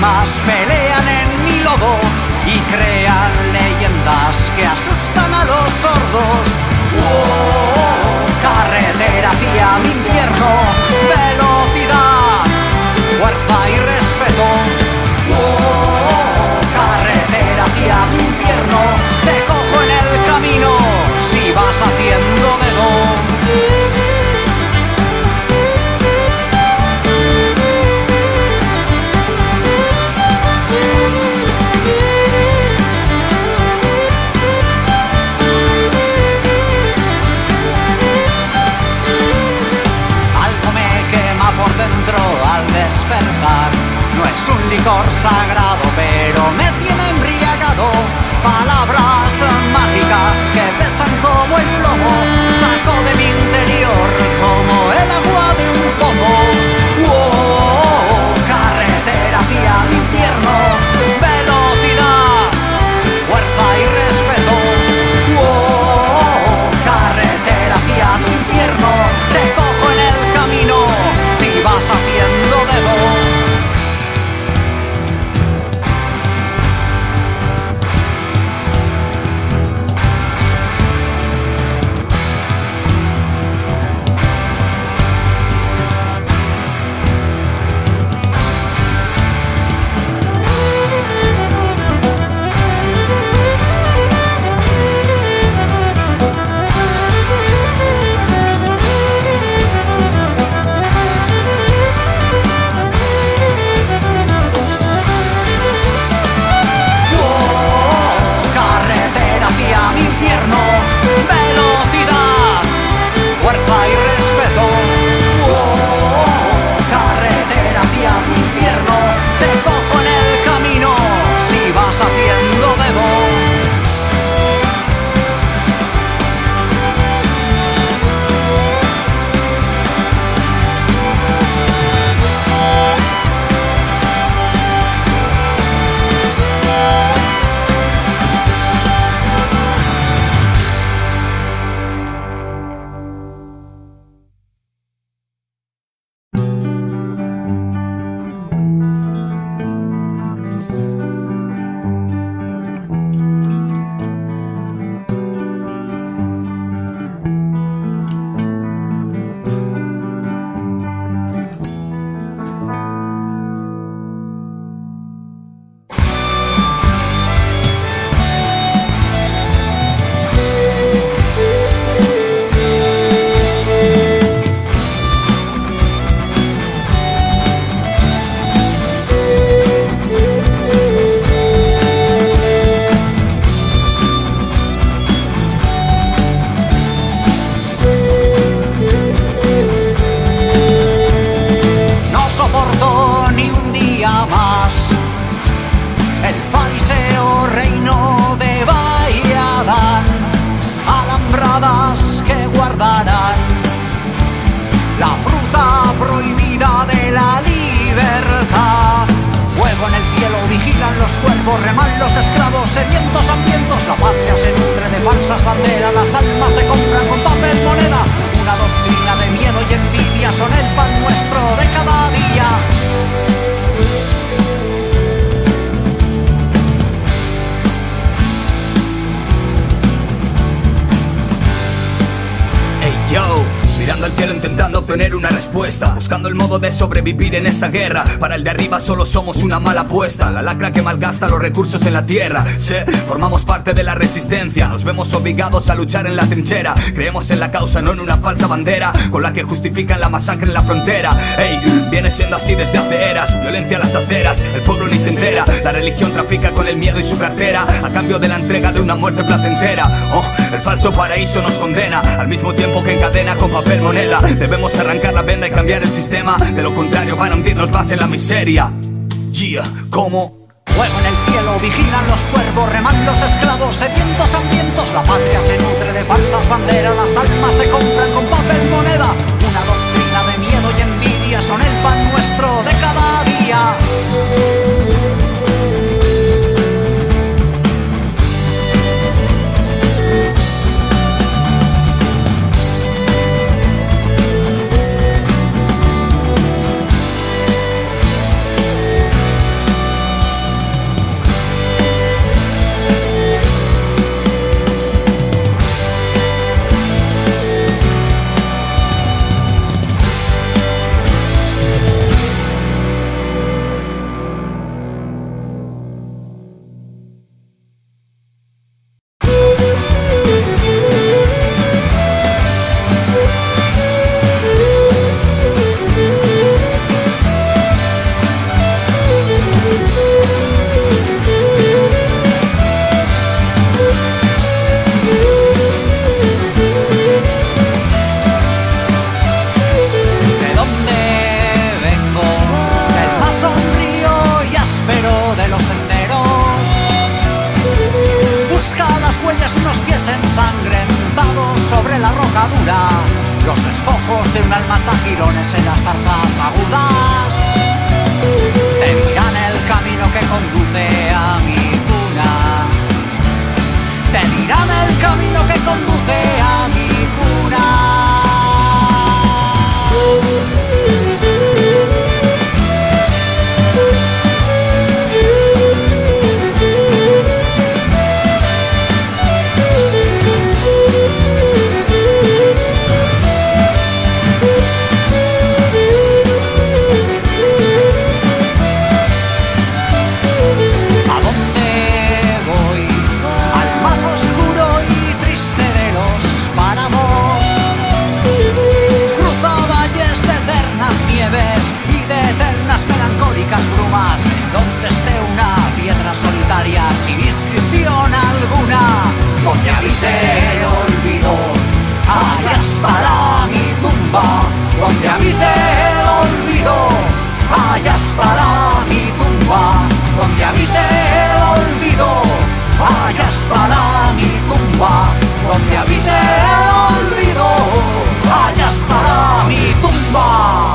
lágrimas pelean en mi lodo y crean leyendas que asustan a los sordos. Oh, carretera hacia mi infierno, velocidad, fuerza y respeto. Oh, carretera hacia tu infierno, te cojo en el camino si vas haciendo dedo. Por dentro al despertar, no es un licor sagrado, pero me tiene embriagado. Palabras mágicas que pesan como el plomo, saco de mi interior como el agua de un pozo. Oh, carretera hacia mi infierno, velocidad, fuerza y respeto. Oh, carretera hacia tu infierno, te cojo en el camino si vas haciendo dedo. Velocidad, fuerza y respeto. Oh, carretera hacia tu infierno, te cojo en el camino si vas haciendo dedo. Que guardarán la fruta prohibida de la libertad. Fuego en el cielo, vigilan los cuervos, reman los esclavos, sedientos hambrientos. La patria se nutre de falsas banderas, las almas se compran con papel moneda. Una doctrina de miedo y envidia son el pan nuestro de cada día. Yo, mirando al cielo intentando obtener una respuesta, buscando el modo de sobrevivir en esta guerra. Para el de arriba solo somos una mala apuesta, la lacra que malgasta los recursos en la tierra. Formamos parte de la resistencia, nos vemos obligados a luchar en la trinchera. Creemos en la causa, no en una falsa bandera con la que justifican la masacre en la frontera. Ey, viene siendo así desde hace eras, violencia a las aceras, el pueblo ni se entera. La religión trafica con el miedo y su cartera, a cambio de la entrega de una muerte placentera. Oh, el falso paraíso nos condena, al mismo tiempo que encadena con papel moneda. Debemos arrancar la venda y cambiar el sistema, de lo contrario van a hundirnos más en la miseria. Yeah, ¿cómo? Fuego en el cielo, vigilan los cuervos, reman los esclavos, sedientos hambrientos. La patria se nutre de falsas banderas, las almas se compran con papel moneda. Una doctrina de miedo y envidia son el pan nuestro de cada día. lanza jirones en las zarzas agudas. Te dirán el camino que conduce a mi cuna. Te dirán el camino que conduce a mi cuna. Y de eternas melancólicas brumas, donde esté una piedra solitaria sin inscripción alguna, donde habite el olvido, allá estará mi tumba. Donde habite el olvido, allá estará mi tumba. Donde habite el olvido, allá estará mi tumba. Donde habite el olvido, allá estará mi tumba.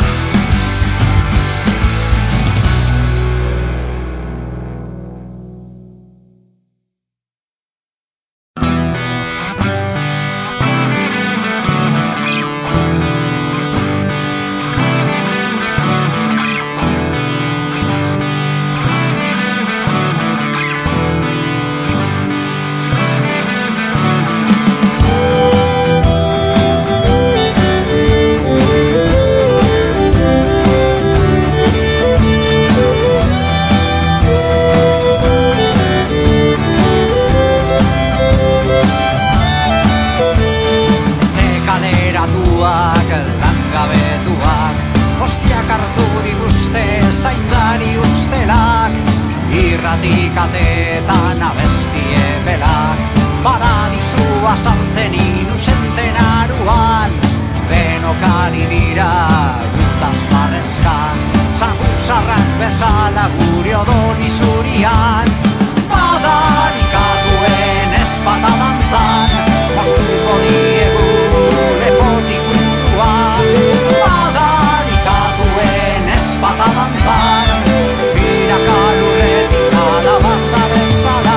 Irratikatetan abestie belak, paradisua saltzen inusenten aruan, denok ari dira gutaz barrezka, zaguzarrak bezala gure odoli zurian. Madarikatuen ezpata dantzan, moztuko diegu lepotik buruan. Madarikatuen ezpata dantzan, kalurretik kalabaza bezala.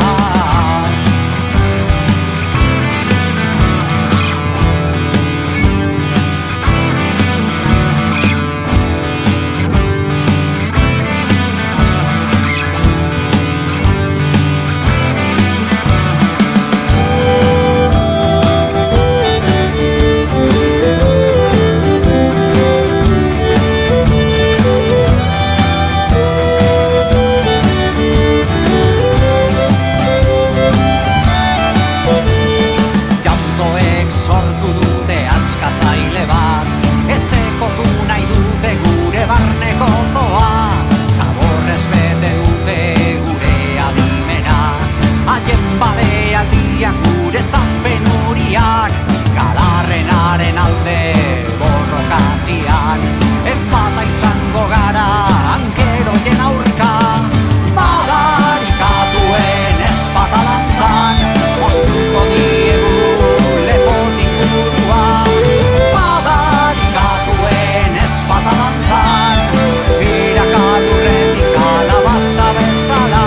Galarrenaren alde borrokatzian, enpata izango gara ankeroien aurka. Madarikatuen ezpata dantzan, moztuko diegu lepotik buruan. Madarikatuen ezpata dantzan, irakalurretik kalabaza bezala.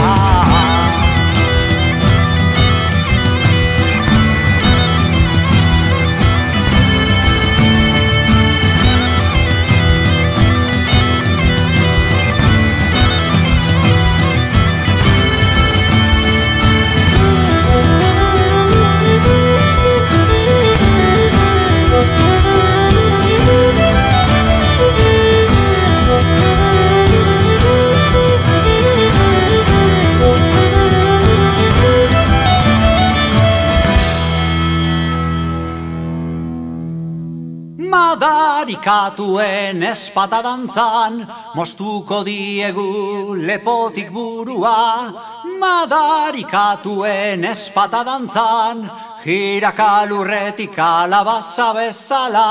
Madarikatuen ezpata dantzan, moztuko diegu lepotik burua. Madarikatuen ezpata dantzan, jirakalurretik kalabaza bezala.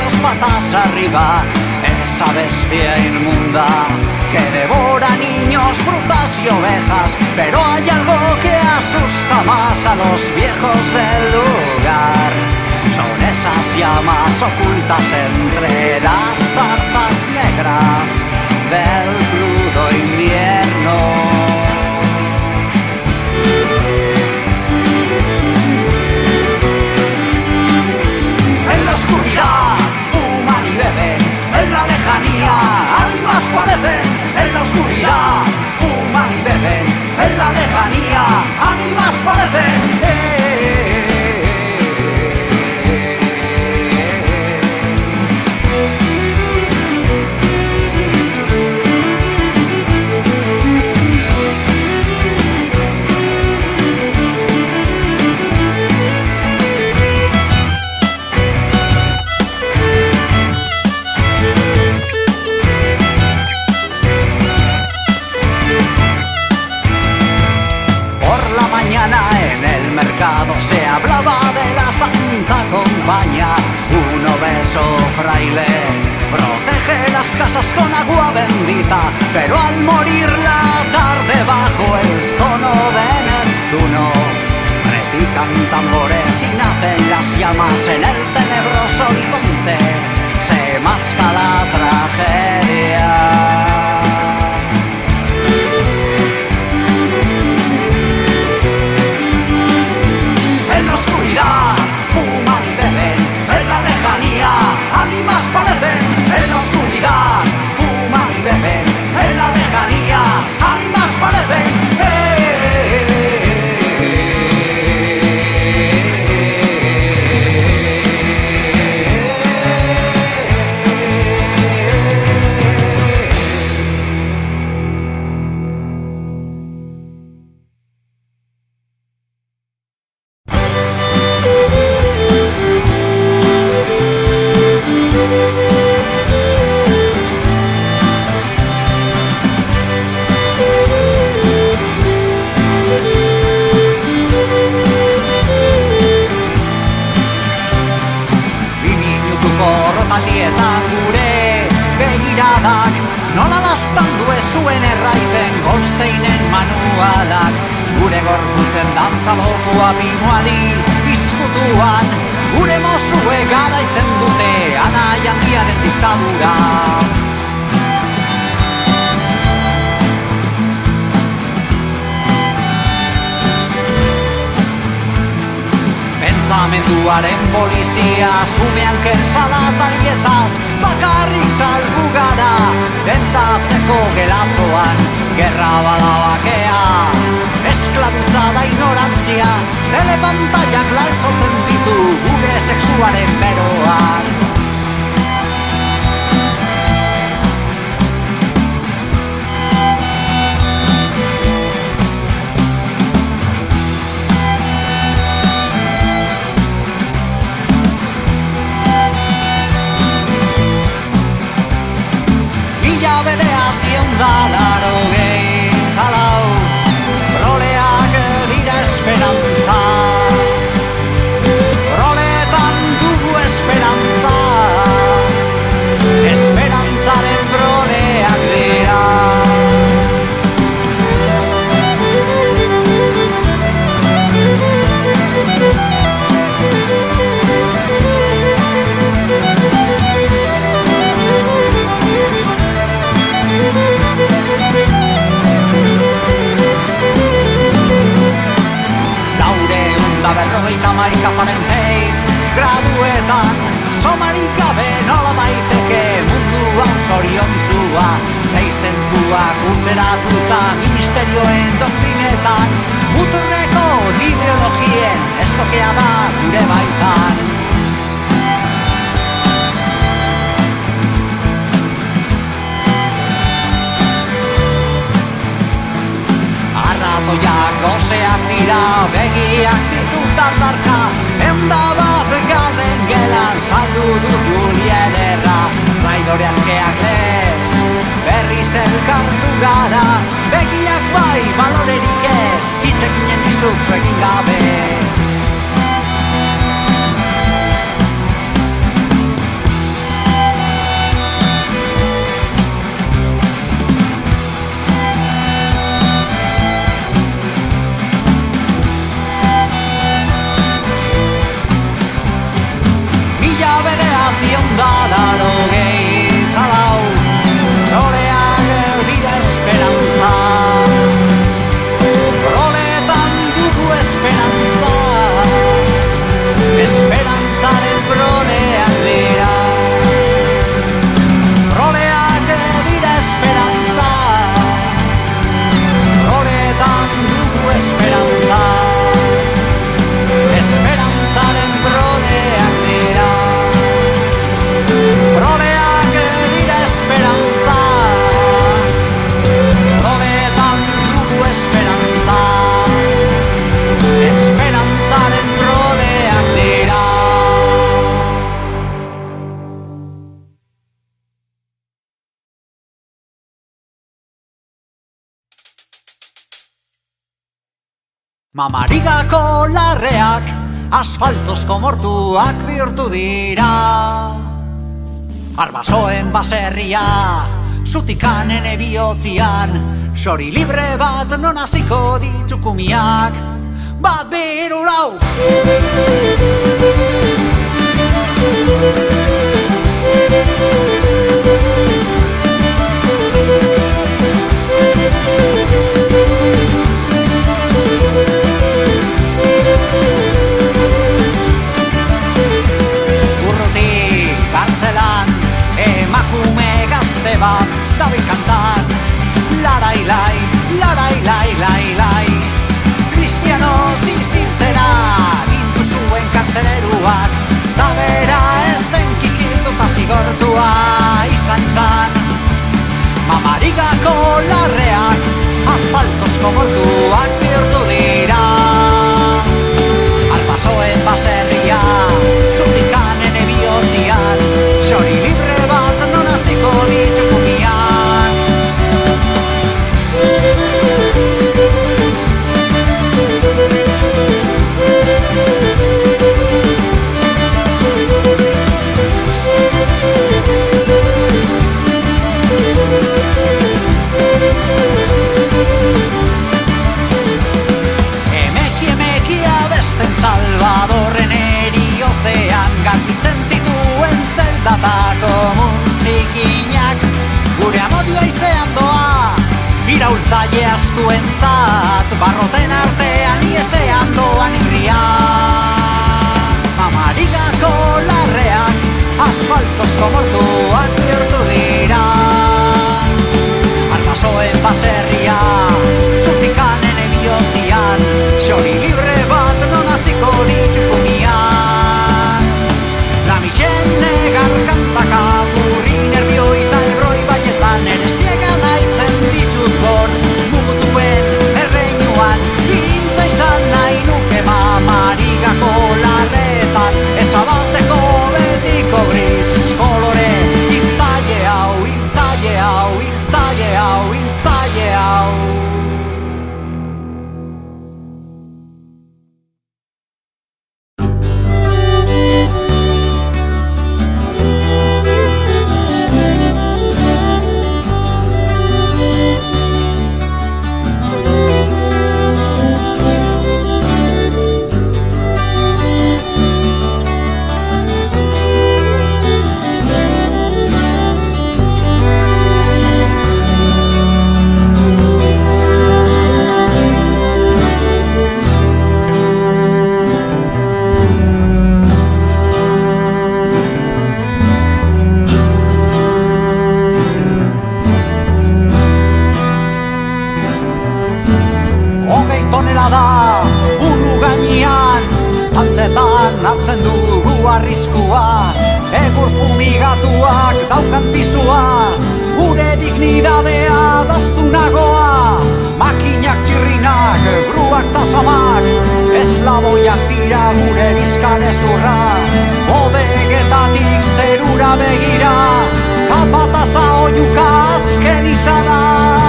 dos patas arriba, esa bestia inmunda que devora niños, frutas y ovejas. Pero hay algo que asusta más a los viejos del lugar. Son esas llamas ocultas entre las zarzas negras del crudo invierno. En la oscuridad fuman y beben, en la lejanía ánimas parecen. En la oscuridad fuman y beben, en la lejanía ánimas parecen. En el mercado se hablaba de la Santa Compañía. Un obeso fraile protege las casas con agua bendita, pero al morir la tarde bajo el tono de Neptuno repican tambores y nacen las llamas en el tenebroso horizonte. Se masca la tragedia. En la oscuridad fuman y beben, en la lejanía ánimas parecen. En la oscuridad fuman y beben, en la lejanía ánimas parecen. Nola baztandu ez zuen erraiten Goldsteinen manualak. Gure gorputzen dantza lotua pinuadi izkutuan. Gure mozue garaitzen dute anai handiaren diktadura. Pentsamenduaren polizia zumean kensalatarietaz bakarrik salgu gara. Tentatzeko gelatzoan gerra bada bakea, esklabutza da ignorantzia. Telepantaiak laitzotzen ditu gure sexuaren beroan. Dalarogei talau, roleak dira esperantza. Roletan dugu esperantza, esperantzaren roleak dira. Berrogeita maika Fahrenheit graduetan somarik gabe nola daiteke mundu hau zoriontzua. Sei zentzuak urteratuta ministerioen doktrinetan, muturreko ideologien estokea da gure baitan. Arratoiak goseak dira, begiak ditut dardarka. Eunda bat garren gelan saldu dugu liederra. Traidore askeak lez, berriz elkartu gara. Begiak bai, balorerik ez, zitzekinen dizut zuekin gabe. 1984 proleak dira esperantza, proletan dugu esperantza, esperantzaren proleak dira, proleak dira esperantza, proletan dugu esperantza, esperantzaren proleak dira, proleak dira esperantza, proletan dugu esperantza, esperantzaren proleak dira. Mamarigako larreak asfaltozko mortuak bihurtu dira, arbasoen baserria zutikan ene bihotzian, sori libre bat non hasiko ditukumiak, bat biru lau. Kartzelan emakume gazte bat dabil kantan, larai lai, larai lai, lai, lai. Kristiano zizintzera gintu zuen kartzeleruak, da bera ezen kikilduta zigortua izan zan. Mamarigako larreak asfaltozko mortuak bihurtu dira, arbasoen baserria zutikan ene bihotzian, sori libre bat non hasiko ditukumian. Emeki abesten Salvadorren eriotzean garbitzen zituen zeldatako muntzikinak, gure amodioa izean doa iraultzaile astuentzat, barroten artean iesean doan irria. Mamarigako larreak asfaltozko mortuak bihurtu dira, arbasoen baserria zutikan ene bihotzian, sori libre bat non hasiko ditukumian. La Michelle gargantaka burri nervioi eta erroi baietan, ere ziega naitzen ditut gor mutuen erreinuan, gintza izan nahi nuke mamarigako larretan, ezabatzeko betiko gris kolore, hiltzaile hau, hiltzaile hau, hiltzaile hau, hiltzaile hau. Hartzen dugu arriskua, egur fumigatuak daukan pisua, gure dignidadea daztunagoa, makinak txirrinak, gruak tasamak, eslaboiak dira gure bizkanezurra, bodegetatik zerura begira, kapataza oiuka azken izada.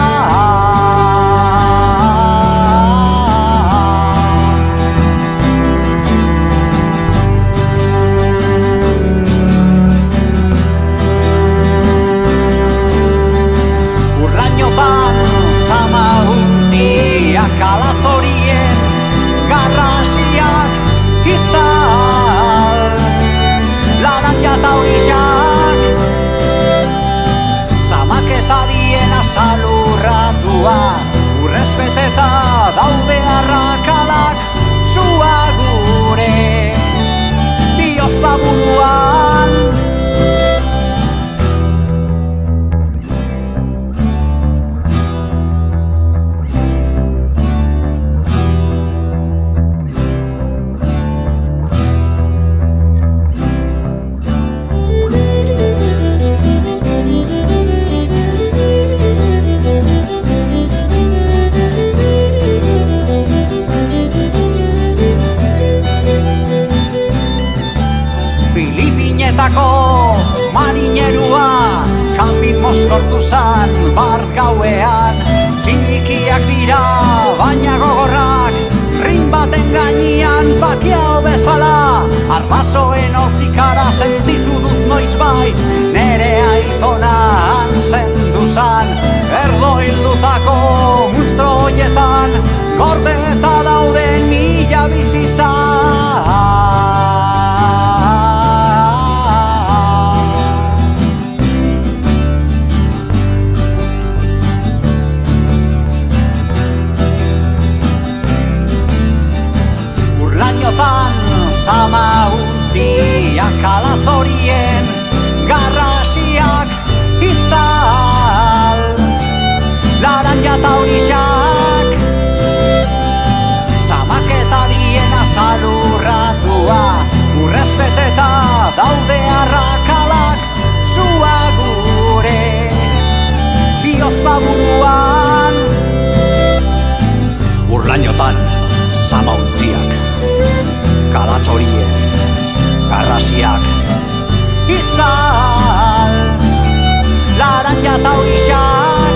Kalatzorien garrasiak itzal, laran jatauri Lutako marinerua kanbin mozkortu zan bar gauean. Txikiak dira baina gogorrak, rin baten gainean bakiao bezala. Arbasoen hotzikara sentitu dut noizbait, nere aitona hantzen duzan. Erdoin Lutako munstro hoietan, gorde eta dauden mila bizitza. Urlainotan sama untiak alatzorien garrasiak itzal. Laranja eta horixak zamaketa dien azalurratua, urrezpeteta daude arrakalak zua gure bihozta buruan. Urlainotan sama untziak kalatzorien garrasiak itzal. Laranja eta horixak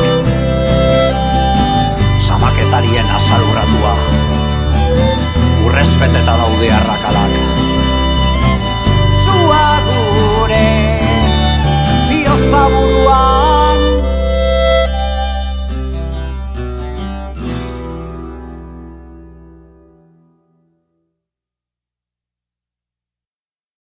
zamaketarien azalurratua, urrezpeteta daude arrakalak